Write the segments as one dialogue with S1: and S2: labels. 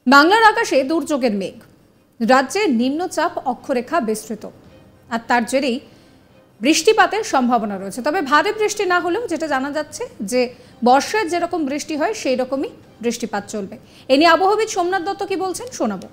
S1: বাংলার আকাশে দুর্যোগের মেঘ, রাজ্যে নিম্নচাপ অক্ষরেখা বিস্তৃত, আর তার জেরেই বৃষ্টিপাতের সম্ভাবনা রয়েছে। তবে ভারী বৃষ্টি না হলেও যেটা জানা যাচ্ছে যে বর্ষায় যেরকম বৃষ্টি হয় সেই রকমই বৃষ্টিপাত চলবে। এ নিয়ে আবহাওয়াবিদ সোমনাথ দত্ত কি বলছেন শোনাবো।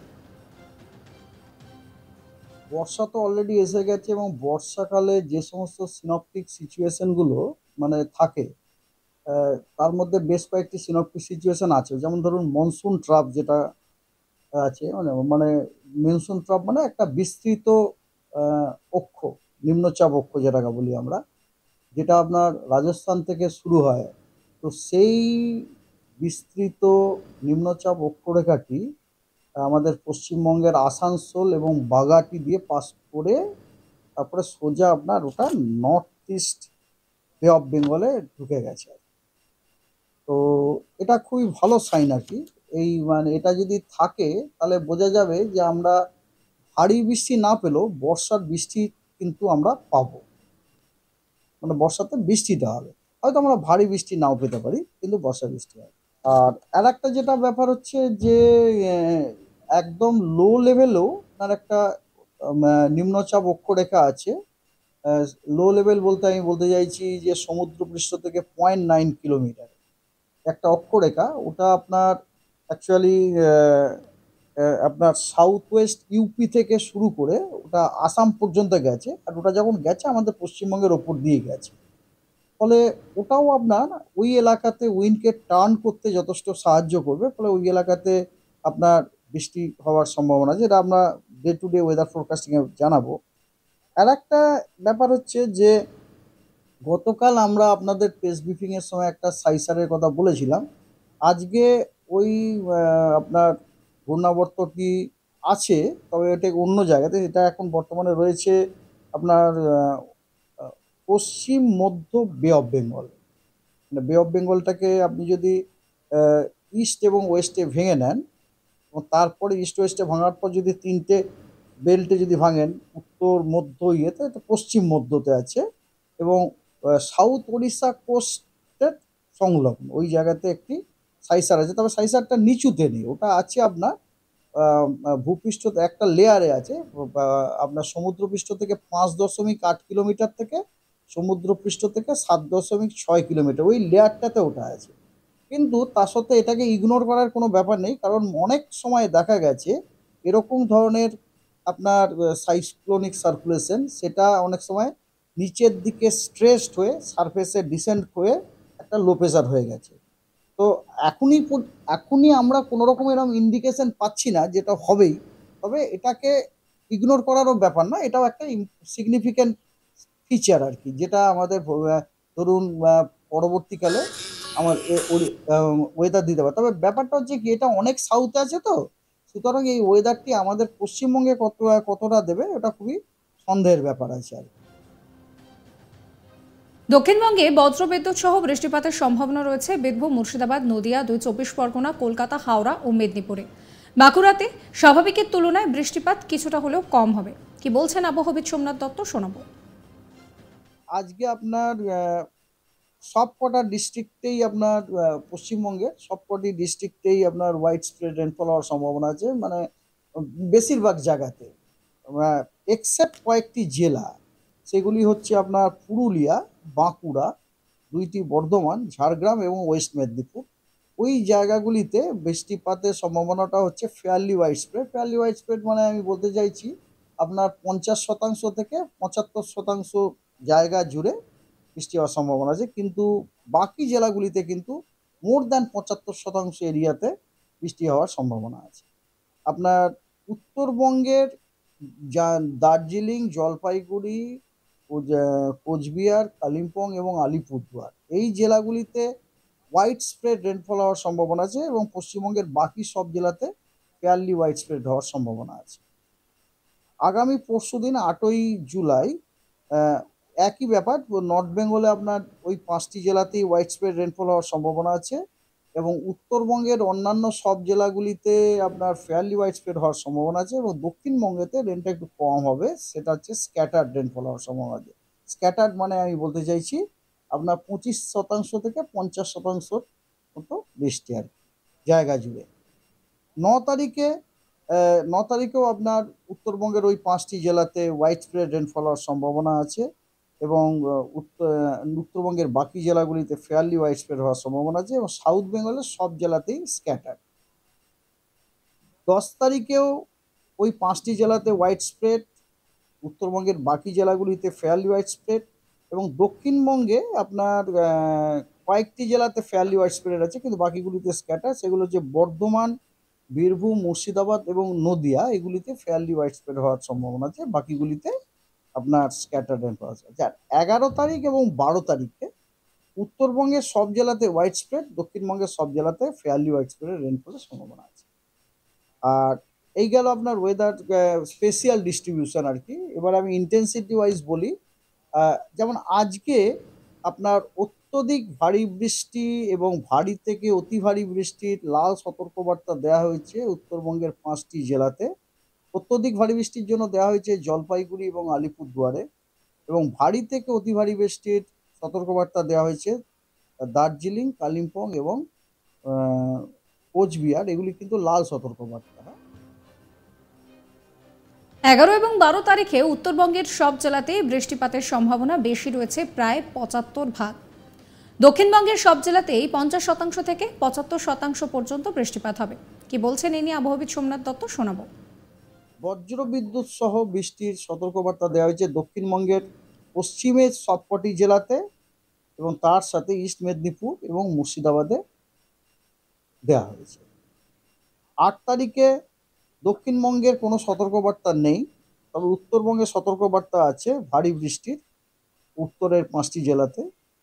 S2: বর্ষা তো অলরেডি এসে গেছে এবং বর্ষাকালে যে সমস্ত সিনপটিক সিচুয়েশন গুলো থাকে, তার মধ্যে বেশ কয়েকটি সিনপটিক সিচুয়েশন আছে। যেমন ধরুন মনসুন ট্রাপ যেটা আছে, মানে মনসুন ট্রাপ মানে একটা বিস্তৃত অক্ষ, নিম্নচাপ অক্ষ যেটাকে বলি আমরা, যেটা আপনার রাজস্থান থেকে শুরু হয়। তো সেই বিস্তৃত নিম্নচাপ অক্ষরেখাটি আমাদের পশ্চিমবঙ্গের আসানসোল এবং বাগাটি দিয়ে পাস করে তারপরে সোজা আপনার ওটা নর্থ ইস্ট বে অফ বেঙ্গলে ঢুকে গেছে। তো এটা খুবই ভালো সাইন আর কি। এই মানে এটা যদি থাকে তাহলে বোঝা যাবে যে আমরা ভারী বৃষ্টি না পেলেও বর্ষার বৃষ্টি কিন্তু আমরা পাবো। মানে বর্ষাতে বৃষ্টিটা হবে, হয়তো আমরা ভারী বৃষ্টি নাও পেতে পারি কিন্তু বর্ষা বৃষ্টি হবে। আর একটা যেটা ব্যাপার হচ্ছে যে আহ, একদম লো লেভেলেও তার একটা নিম্নচাপ অক্ষরেখা আছে। লো লেভেল বলতে আমি বলতে চাইছি যে সমুদ্রপৃষ্ঠ থেকে 0.9 কিলোমিটার একটা অক্ষরেখা, ওটা আপনার অ্যাকচুয়ালি আপনার সাউথ ওয়েস্ট ইউপি থেকে শুরু করে ওটা আসাম পর্যন্ত গেছে। আর ওটা যখন গেছে আমাদের পশ্চিমবঙ্গের ওপর দিয়ে গেছে, ফলে ওটাও আপনার ওই এলাকাতে উইন্ডকে টার্ন করতে যথেষ্ট সাহায্য করবে। ফলে ওই এলাকাতে আপনার বৃষ্টি হওয়ার সম্ভাবনা, যেটা আমরা day to day weather forecasting এ জানাবো। আর একটা ব্যাপার হচ্ছে যে গতকাল আমরা আপনাদের প্রেস ব্রিফিং এর সময় একটা সাইসারের কথা বলেছিলাম। আজকে ওই আপনার ঘূর্ণাবর্তটি আছে, তবে এটা অন্য জায়গাতে। এটা এখন বর্তমানে রয়েছে আপনার আহ, পশ্চিম মধ্য বে অফ বেঙ্গল। মানে বে অফ বেঙ্গলটাকে আপনি যদি ইস্ট এবং ওয়েস্টে ভেঙে নেন এবং তারপরে ইস্ট ওয়েস্টে ভাঙার পর যদি তিনটে বেল্টে যদি ভাঙেন, উত্তর মধ্য ইয়েতে, তো পশ্চিম মধ্যতে আছে এবং সাউথ উড়িষ্যা কোস্টের সংলগ্ন ওই জায়গাতে একটি সাইসার আছে। তবে সাইসারটা নিচুতে নেই, ওটা আছে আপনার ভূপৃষ্ঠ একটা লেয়ারে আছে। আপনার সমুদ্রপৃষ্ঠ থেকে 5.8 কিলোমিটার থেকে সমুদ্রপৃষ্ঠ থেকে 7.6 কিলোমিটার ওই লেয়ারটাতে ওটা আছে। কিন্তু তার সত্ত্বেও এটাকে ইগনোর করার কোনো ব্যাপার নেই, কারণ অনেক সময় দেখা গেছে এরকম ধরনের আপনার সাইক্লোনিক সার্কুলেশন, সেটা অনেক সময় নিচের দিকে স্ট্রেসড হয়ে সারফেসে ডিসেন্ড হয়ে একটা লো প্রেশার হয়ে গেছে। তো এখনই আমরা কোনো রকম এরকম ইন্ডিকেশন পাচ্ছি না যেটা হবেই। তবে এটাকে ইগনোর করারও ব্যাপার না, এটাও একটা সিগনিফিক্যান্ট ফিচার আর কি, যেটা আমাদের ধরুন পরবর্তীকালে আমার ওয়েদার দিতে পারে। তবে ব্যাপারটা হচ্ছে কি, এটা অনেক সাউথে আছে, তো সুতরাং এই ওয়েদারটি আমাদের পশ্চিমবঙ্গে কতটা দেবে এটা খুবই সন্দেহের ব্যাপার আছে আর কি।
S1: দক্ষিণবঙ্গে বজ্রবিদ্যুৎ সহ বৃষ্টিপাতের সম্ভাবনা রয়েছে বীরভূম, মুর্শিদাবাদ, নদিয়া, 2 চব্বিশ পরগনা, কলকাতা, হাওড়া ও মেদিনীপুরে। বাঁকুড়াতে স্বাভাবিকের তুলনায় বৃষ্টিপাত কিছুটা হলেও কম হবে। কি বলছেন আবহাওয়াবিদ সোমনাথ দত্ত শোনাবো।
S2: আজকে আপনার সব কটা ডিস্ট্রিক্টেই আপনার পশ্চিমবঙ্গের সবকটি ডিস্ট্রিক্টেই আপনার হোয়াইট স্প্রেড রেনফল হওয়ার সম্ভাবনা আছে। মানে বেশিরভাগ জায়গাতে, এক্সেপ্ট কয়েকটি জেলা, সেগুলি হচ্ছে আপনার পুরুলিয়া, বাঁকুড়া, দুইটি বর্ধমান, ঝাড়গ্রাম এবং ওয়েস্ট মেদিনীপুর। ওই জায়গাগুলিতে বৃষ্টিপাতের সম্ভাবনাটা হচ্ছে fairly widespread. Fairly widespread মানে আমি বলতে চাইছি আপনার 50% থেকে 75% জায়গা জুড়ে বৃষ্টি হওয়ার সম্ভাবনা আছে। কিন্তু বাকি জেলাগুলিতে কিন্তু মোর দ্যান 75% এরিয়াতে বৃষ্টি হওয়ার সম্ভাবনা আছে। আপনার উত্তরবঙ্গের দার্জিলিং, জলপাইগুড়ি, কোচবিহার, কালিম্পং এবং আলিপুরদুয়ার এই জেলাগুলিতে হোয়াইট স্প্রেড রেনফল হওয়ার সম্ভাবনা আছে এবং পশ্চিমবঙ্গের বাকি সব জেলাতে ফেয়ারলি হোয়াইট স্প্রেড হওয়ার সম্ভাবনা আছে। আগামী পরশুদিন 8ই জুলাই আহ, একই ব্যাপার, নর্থ বেঙ্গলে আপনার ওই 5টি জেলাতেই হোয়াইট স্প্রেড রেনফল হওয়ার সম্ভাবনা আছে এবং উত্তরবঙ্গের অন্যান্য সব জেলাগুলিতে আপনার ফেয়ারলি হোয়াইট স্প্রেড হওয়ার সম্ভাবনা আছে এবং দক্ষিণবঙ্গেতে রেনটা একটু কম হবে, সেটা হচ্ছে স্ক্যাটার্ড রেনফল হওয়ার সম্ভাবনা আছে। স্ক্যাটার্ড মানে আমি বলতে চাইছি আপনার 25% থেকে 50% মতো বৃষ্টি আর কি, জায়গা জুড়ে। তারিখে 9 তারিখেও আপনার উত্তরবঙ্গের ওই 5টি জেলাতে হোয়াইট স্প্রেড রেনফল হওয়ার সম্ভাবনা আছে এবং উত্তরবঙ্গের বাকি জেলাগুলিতে ফেয়ারলি হোয়াইট স্প্রেড হওয়ার সম্ভাবনা আছে এবং সাউথ বেঙ্গলের সব জেলাতেই স্ক্যাটার। 10 তারিখেও ওই 5টি জেলাতে হোয়াইট স্প্রেড, উত্তরবঙ্গের বাকি জেলাগুলিতে ফেয়ারলি হোয়াইট স্প্রেড এবং দক্ষিণবঙ্গে আপনার কয়েকটি জেলাতে ফেয়ারলি হোয়াইট স্প্রেড আছে কিন্তু বাকিগুলিতে স্ক্যাটার। সেগুলো হচ্ছে বর্ধমান, বীরভূম, মুর্শিদাবাদ এবং নদিয়া, এগুলিতে ফেয়ারলি হোয়াইট স্প্রেড হওয়ার সম্ভাবনা আছে, বাকিগুলিতে আপনার স্ক্যাটার রেনফল আছে। আর 11 তারিখ এবং 12 তারিখে উত্তরবঙ্গের সব জেলাতে হোয়াইট স্প্রেড, দক্ষিণবঙ্গের সব জেলাতে ফেয়ারলি হোয়াইট স্প্রেডের রেনফলের সম্ভাবনা আছে। আর এই গেল আপনার ওয়েদার স্পেশিয়াল ডিস্ট্রিবিউশন আর কি। এবার আমি ইন্টেন্সিটি ওয়াইজ বলি। যেমন আজকে আপনার অত্যধিক ভারী বৃষ্টি এবং ভারী থেকে অতি ভারী বৃষ্টির লাল সতর্কবার্তা দেওয়া হয়েছে উত্তরবঙ্গের 5টি জেলাতে। অত্যধিক ভারী বৃষ্টির জন্য দেওয়া হয়েছে জলপাইগুড়ি এবং আলিপুরদুয়ারে, এবং ভারী থেকে অতি ভারী বৃষ্টির সতর্কবার্তা দেওয়া হয়েছে দার্জিলিং, কালিম্পং এবং কোচবিহার। এগুলি কিন্তু লাল সতর্কবার্তা।
S1: 11 এবং 12 তারিখে উত্তরবঙ্গের সব জেলাতেই বৃষ্টিপাতের সম্ভাবনা বেশি রয়েছে, প্রায় 75%। দক্ষিণবঙ্গের সব জেলাতেই 50% থেকে 75% পর্যন্ত বৃষ্টিপাত হবে। কি বলছেন এ নিয়ে আবহাওয়াবিদ সোমনাথ দত্ত, শোনাবো।
S2: বজ্র বিদ্যুৎ সহ বৃষ্টির সতর্কবার্তা দেওয়া হয়েছে দক্ষিণবঙ্গের পশ্চিমের সবকটি জেলাতে এবং তার সাথে ইস্ট মেদিনীপুর এবং মুর্শিদাবাদে দেওয়া হয়েছে। 8 তারিখে দক্ষিণবঙ্গের কোনো সতর্কবার্তা নেই, তবে উত্তরবঙ্গের সতর্কবার্তা আছে ভারী বৃষ্টির উত্তরের 5টি জেলাতে।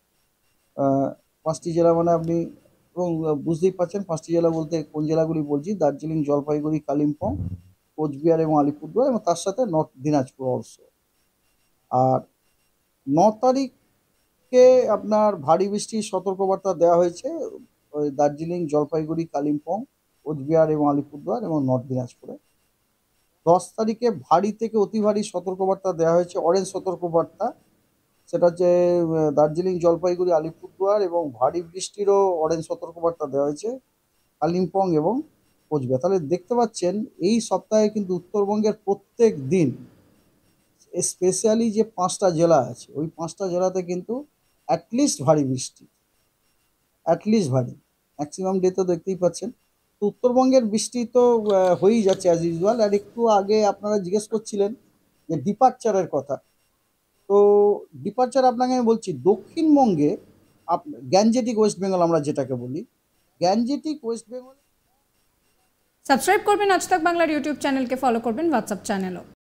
S2: 5টি জেলা মানে আপনি এবং বুঝতেই পারছেন 5টি জেলা বলতে কোন জেলাগুলি বলছি: দার্জিলিং, জলপাইগুড়ি, কালিম্পং, কোচবিহার এবং আলিপুরদুয়ার এবং তার সাথে নর্থ দিনাজপুর অলসো। আর 9 তারিখে আপনার ভারী বৃষ্টির সতর্কবার্তা দেওয়া হয়েছে ওই দার্জিলিং, জলপাইগুড়ি, কালিম্পং, কোচবিহার এবং আলিপুরদুয়ার এবং নর্থ দিনাজপুরে। 10 তারিখে ভারী থেকে অতি ভারী সতর্কবার্তা দেওয়া হয়েছে, অরেঞ্জ সতর্কবার্তা। সেটা হচ্ছে দার্জিলিং, জলপাইগুড়ি, আলিপুরদুয়ার এবং ভারী বৃষ্টিরও অরেঞ্জ সতর্কবার্তা দেওয়া হয়েছে কালিম্পং এবং কোচবিহার। তাহলে দেখতে পাচ্ছেন এই সপ্তাহে কিন্তু উত্তরবঙ্গের প্রত্যেক দিন, স্পেশালি যে 5টা জেলা আছে ওই 5টা জেলাতে কিন্তু অ্যাটলিস্ট ভারী বৃষ্টি, অ্যাটলিস্ট ভারী, ম্যাক্সিমাম ডে তো দেখতেই পাচ্ছেন। তো উত্তরবঙ্গের বৃষ্টি তো হয়েই যাচ্ছে অ্যাজ ইউজুয়াল। আর একটু আগে আপনারা জিজ্ঞেস করছিলেন যে ডিপারচারের কথা, তো ডিপারচার আপনাকে আমি বলছি দক্ষিণবঙ্গে গ্যাঞ্জেটিক ওয়েস্ট বেঙ্গল আমরা যেটাকে বলি, গ্যাঞ্জেটিক ওয়েস্ট বেঙ্গল।
S1: সাবস্ক্রাইব করবেন আজ তাক বাংলার ইউটিউব চ্যানেলকে, ফলো করবেন হোয়াটসঅ্যাপ চ্যানেলও।